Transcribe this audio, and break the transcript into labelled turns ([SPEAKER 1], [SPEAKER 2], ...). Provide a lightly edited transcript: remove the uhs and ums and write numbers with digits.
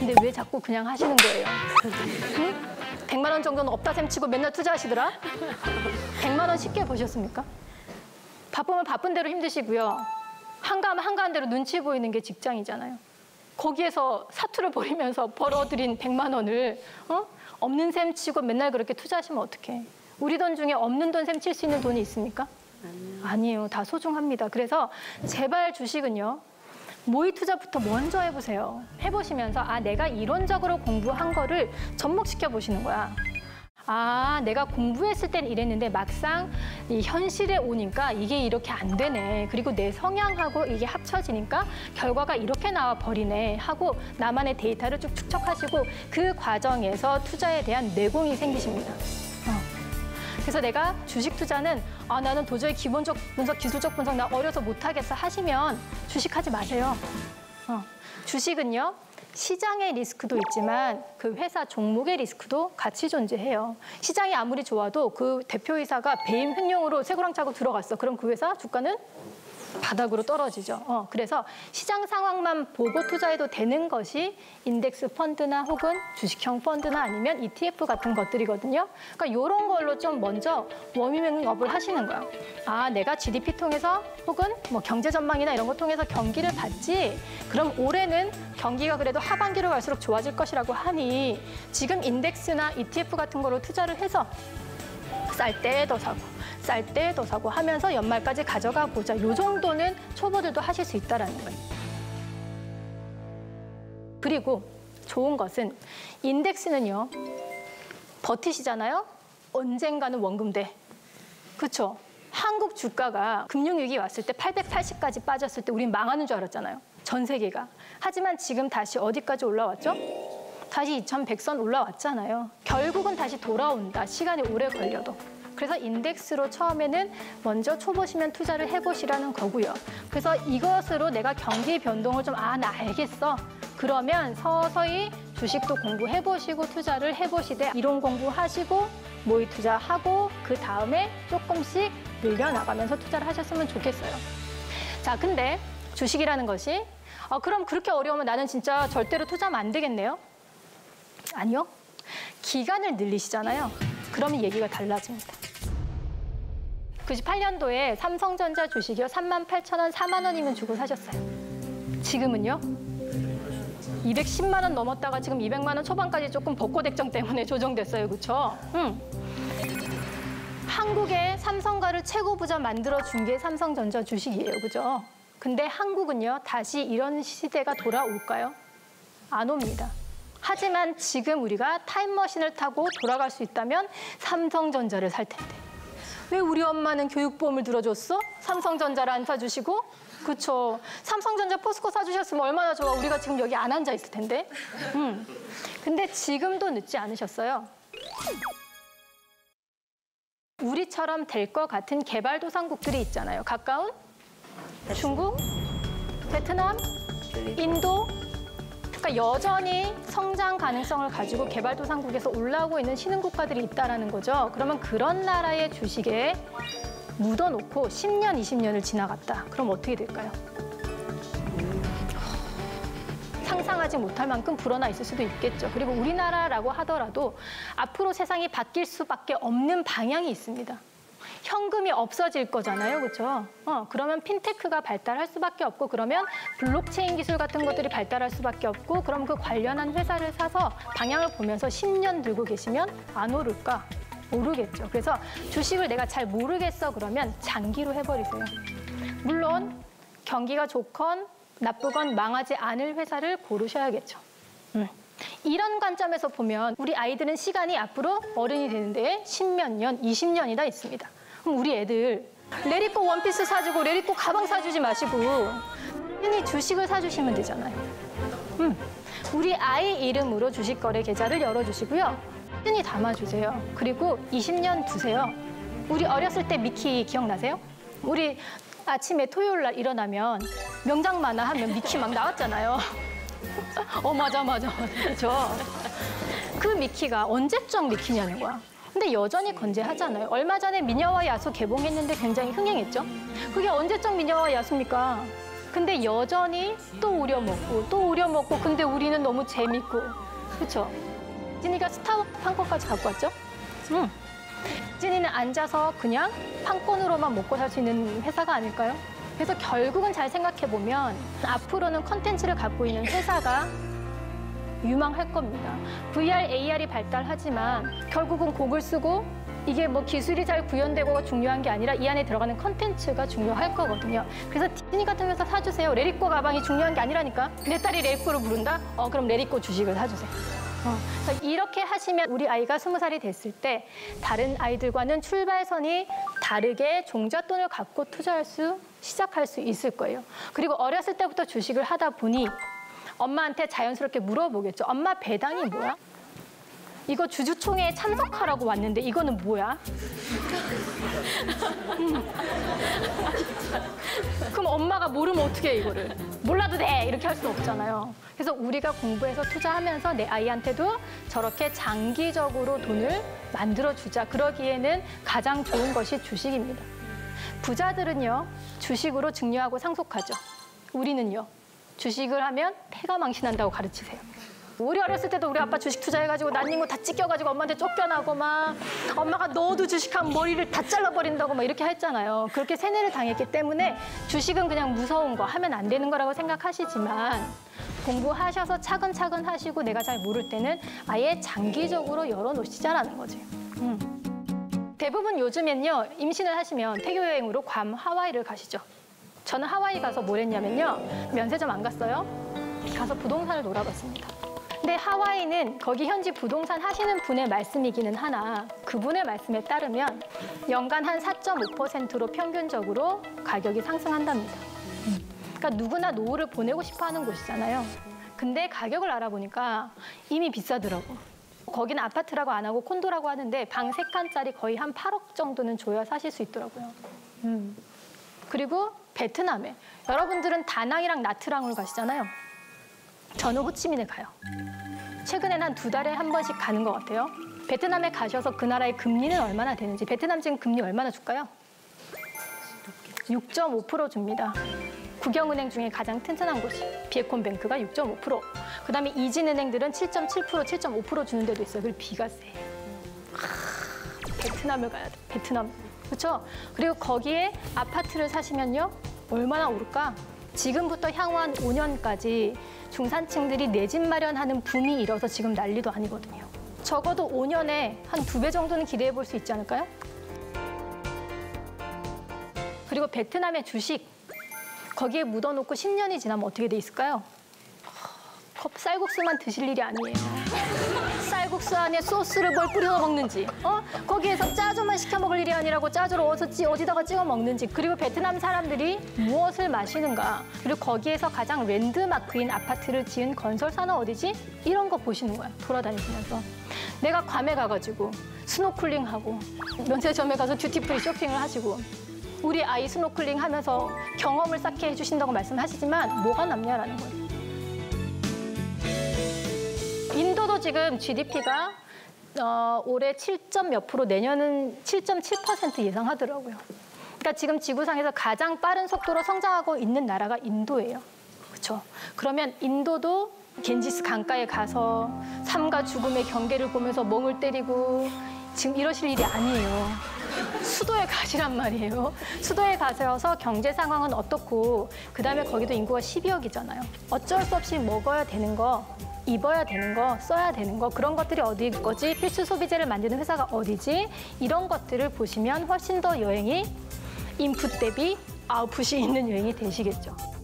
[SPEAKER 1] 근데 왜 자꾸 그냥 하시는 거예요? 응? 100만 원 정도는 없다 셈 치고 맨날 투자하시더라? 100만 원 쉽게 버셨습니까? 바쁘면 바쁜 대로 힘드시고요. 한가하면 대로 눈치 보이는 게 직장이잖아요. 거기에서 사투를 벌이면서 벌어들인 100만 원을 없는 셈 치고 맨날 그렇게 투자하시면 어떡해. 우리 돈 중에 없는 돈 셈 칠 수 있는 돈이 있습니까? 아니에요. 다 소중합니다. 그래서 제발 주식은요. 모의 투자부터 먼저 해보세요. 해보시면서 내가 이론적으로 공부한 거를 접목시켜 보시는 거야. 내가 공부했을 땐 이랬는데 막상 이 현실에 오니까 이게 이렇게 안 되네. 그리고 내 성향하고 이게 합쳐지니까 결과가 이렇게 나와 버리네 하고 나만의 데이터를 쭉 축적하시고 그 과정에서 투자에 대한 내공이 생기십니다. 그래서 내가 주식 투자는 나는 도저히 기본적 분석, 기술적 분석 나 어려서 못하겠어 하시면 주식하지 마세요. 주식은요. 시장의 리스크도 있지만 그 회사 종목의 리스크도 같이 존재해요. 시장이 아무리 좋아도 그 대표이사가 배임 횡령으로 쇠고랑 차고 들어갔어. 그럼 그 회사 주가는 바닥으로 떨어지죠. 그래서 시장 상황만 보고 투자해도 되는 것이 인덱스 펀드나 혹은 주식형 펀드나 아니면 ETF 같은 것들이거든요. 그러니까 이런 걸로 좀 먼저 워밍업을 하시는 거야. 내가 GDP 통해서 혹은 뭐 경제 전망이나 이런 거 통해서 경기를 봤지. 그럼 올해는 경기가 그래도 하반기로 갈수록 좋아질 것이라고 하니 지금 인덱스나 ETF 같은 거로 투자를 해서 쌀 때 더 사고 쌀 때 더 사고 하면서 연말까지 가져가 보자. 요 정도는 초보들도 하실 수 있다는 거예요. 그리고 좋은 것은 인덱스는요. 버티시잖아요. 언젠가는 원금돼. 그렇죠? 한국 주가가 금융위기 왔을 때 880까지 빠졌을 때 우린 망하는 줄 알았잖아요. 전 세계가. 하지만 지금 다시 어디까지 올라왔죠? 다시 2100선 올라왔잖아요. 결국은 다시 돌아온다. 시간이 오래 걸려도. 그래서 인덱스로 처음에는 먼저 초보시면 투자를 해보시라는 거고요. 그래서 이것으로 내가 경기 변동을 좀 나 알겠어. 그러면 서서히 주식도 공부해보시고 투자를 해보시되 이론 공부하시고 모의 투자하고 그 다음에 조금씩 늘려나가면서 투자를 하셨으면 좋겠어요. 자, 근데 주식이라는 것이 그럼 그렇게 어려우면 나는 진짜 절대로 투자하면 안 되겠네요? 아니요. 기간을 늘리시잖아요. 그러면 얘기가 달라집니다. 98년도에 삼성전자 주식이요. 38,000원, 4만 원이면 주고 사셨어요. 지금은요. 210만 원 넘었다가 지금 200만 원 초반까지 조금 벚꽃 액정 때문에 조정됐어요. 그렇죠? 한국의 삼성가를 최고 부자 만들어준 게 삼성전자 주식이에요. 그죠? 근데 한국은요. 다시 이런 시대가 돌아올까요? 안 옵니다. 하지만 지금 우리가 타임머신을 타고 돌아갈 수 있다면 삼성전자를 살 텐데. 왜 우리 엄마는 교육보험을 들어줬어? 삼성전자를 안 사주시고? 그쵸. 삼성전자 포스코 사주셨으면 얼마나 좋아. 우리가 지금 여기 안 앉아 있을 텐데. 근데 지금도 늦지 않으셨어요. 우리처럼 될 것 같은 개발도상국들이 있잖아요. 가까운 중국, 베트남, 인도. 그러니까 여전히 성장 가능성을 가지고 개발도상국에서 올라오고 있는 신흥국가들이 있다는 거죠. 그러면 그런 나라의 주식에 묻어놓고 10년, 20년을 지나갔다. 그럼 어떻게 될까요? 상상하지 못할 만큼 불어나 있을 수도 있겠죠. 그리고 우리나라라고 하더라도 앞으로 세상이 바뀔 수밖에 없는 방향이 있습니다. 현금이 없어질 거잖아요. 그렇죠? 그러면 핀테크가 발달할 수밖에 없고 그러면 블록체인 기술 같은 것들이 발달할 수밖에 없고 그럼 그 관련한 회사를 사서 방향을 보면서 10년 들고 계시면 안 오를까? 오르겠죠. 그래서 주식을 내가 잘 모르겠어 그러면 장기로 해버리세요. 물론 경기가 좋건 나쁘건 망하지 않을 회사를 고르셔야겠죠. 이런 관점에서 보면 우리 아이들은 시간이 앞으로 어른이 되는데 10몇 년, 20년이나 있습니다. 그럼 우리 애들 레리꼬 원피스 사주고 레리꼬 가방 사주지 마시고 흔히 주식을 사주시면 되잖아요. 우리 아이 이름으로 주식거래 계좌를 열어주시고요. 흔히 담아주세요. 그리고 20년 두세요. 우리 어렸을 때 미키 기억나세요? 우리 아침에 토요일 날 일어나면 명장 만화 하면 미키 막 나왔잖아요. 맞아. 그렇죠? 그 미키가 언제적 미키냐는 거야. 근데 여전히 건재하잖아요. 얼마 전에 미녀와 야수 개봉했는데 굉장히 흥행했죠? 그게 언제적 미녀와 야수입니까? 근데 여전히 또 우려먹고 또 우려먹고 근데 우리는 너무 재밌고 그렇죠? 진이가 스타벅 판권까지 갖고 왔죠? 진이는 앉아서 그냥 판권으로만 먹고 살 수 있는 회사가 아닐까요? 그래서 결국은 잘 생각해보면 앞으로는 컨텐츠를 갖고 있는 회사가 유망할 겁니다. VR, AR이 발달하지만 결국은 곡을 쓰고 이게 뭐 기술이 잘 구현되고가 중요한 게 아니라 이 안에 들어가는 컨텐츠가 중요할 거거든요. 그래서 디즈니 같은 회사 사주세요. 레리꼬 가방이 중요한 게 아니라니까. 내 딸이 레리꼬를 부른다? 그럼 레리꼬 주식을 사주세요. 그래서 이렇게 하시면 우리 아이가 20살이 됐을 때 다른 아이들과는 출발선이 다르게 종잣돈을 갖고 투자할 수 시작할 수 있을 거예요. 그리고 어렸을 때부터 주식을 하다 보니 엄마한테 자연스럽게 물어보겠죠. 엄마 배당이 뭐야? 이거 주주총회에 참석하라고 왔는데 이거는 뭐야? 그럼 엄마가 모르면 어떻게 해 이거를? 몰라도 돼! 이렇게 할 수 없잖아요. 그래서 우리가 공부해서 투자하면서 내 아이한테도 저렇게 장기적으로 돈을 만들어주자. 그러기에는 가장 좋은 것이 주식입니다. 부자들은요, 주식으로 증여하고 상속하죠. 우리는요, 주식을 하면 패가 망신한다고 가르치세요. 우리 어렸을 때도 우리 아빠 주식 투자해가지고 난 거 다 찢겨가지고 엄마한테 쫓겨나고 막 엄마가 너도 주식하면 머리를 다 잘라버린다고 막 이렇게 했잖아요. 그렇게 세뇌를 당했기 때문에 주식은 그냥 무서운 거 하면 안 되는 거라고 생각하시지만 공부하셔서 차근차근 하시고 내가 잘 모를 때는 아예 장기적으로 열어놓으시자라는 거지. 대부분 요즘엔요 임신을 하시면 태교여행으로 괌 하와이를 가시죠. 저는 하와이 가서 뭘 했냐면요 면세점 안 갔어요. 가서 부동산을 놀아봤습니다. 근데 하와이는 거기 현지 부동산 하시는 분의 말씀이기는 하나 그분의 말씀에 따르면 연간 한 4.5%로 평균적으로 가격이 상승한답니다. 그러니까 누구나 노후를 보내고 싶어 하는 곳이잖아요. 근데 가격을 알아보니까 이미 비싸더라고. 거기는 아파트라고 안 하고 콘도라고 하는데 방 3칸짜리 거의 한 8억 정도는 줘야 사실 수 있더라고요. 그리고 베트남에 여러분들은 다낭이랑 나트랑을 가시잖아요. 저는 호치민을 가요. 최근엔 한 2달에 한 번씩 가는 것 같아요. 베트남에 가셔서 그 나라의 금리는 얼마나 되는지. 베트남 지금 금리 얼마나 줄까요? 6.5% 줍니다. 국영은행 중에 가장 튼튼한 곳이 비에콘뱅크가 6.5%. 그다음에 이진은행들은 7.7%, 7.5% 주는 데도 있어요. 그리고 비가 세. 베트남을 가야 돼. 베트남. 그렇죠? 그리고 거기에 아파트를 사시면요. 얼마나 오를까? 지금부터 향후 한 5년까지 중산층들이 내 집 마련하는 붐이 일어서 지금 난리도 아니거든요. 적어도 5년에 한 2배 정도는 기대해 볼 수 있지 않을까요? 그리고 베트남의 주식, 거기에 묻어놓고 10년이 지나면 어떻게 돼 있을까요? 쌀국수만 드실 일이 아니에요. 쌀국수 안에 소스를 뭘 뿌려서 먹는지, 거기에서 짜조만 시켜 먹을 일이 아니라고 짜조를 어디다가 찍어 먹는지, 그리고 베트남 사람들이 무엇을 마시는가, 그리고 거기에서 가장 랜드마크인 아파트를 지은 건설사는 어디지? 이런 거 보시는 거야, 돌아다니시면서. 내가 괌에 가가지고 스노클링하고 면세점에 가서 듀티프리 쇼핑을 하시고 우리 아이 스노클링 하면서 경험을 쌓게 해주신다고 말씀하시지만 뭐가 남냐라는 거예요. 인도도 지금 GDP가 올해 7점 몇 프로, 내년은 7.7% 예상하더라고요. 그러니까 지금 지구상에서 가장 빠른 속도로 성장하고 있는 나라가 인도예요. 그렇죠? 그러면 인도도 겐지스 강가에 가서 삶과 죽음의 경계를 보면서 멍을 때리고 지금 이러실 일이 아니에요. 수도에 가시란 말이에요. 수도에 가셔서 경제 상황은 어떻고 그다음에 거기도 인구가 12억이잖아요. 어쩔 수 없이 먹어야 되는 거, 입어야 되는 거, 써야 되는 거, 그런 것들이 어디 거지? 필수 소비재를 만드는 회사가 어디지? 이런 것들을 보시면 훨씬 더 여행이 인풋 대비 아웃풋이 있는 여행이 되시겠죠.